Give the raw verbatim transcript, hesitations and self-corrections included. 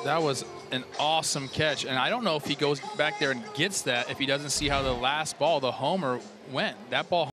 That was an awesome catch. And I don't know if he goes back there and gets that if he doesn't see how the last ball, the homer, went. That ball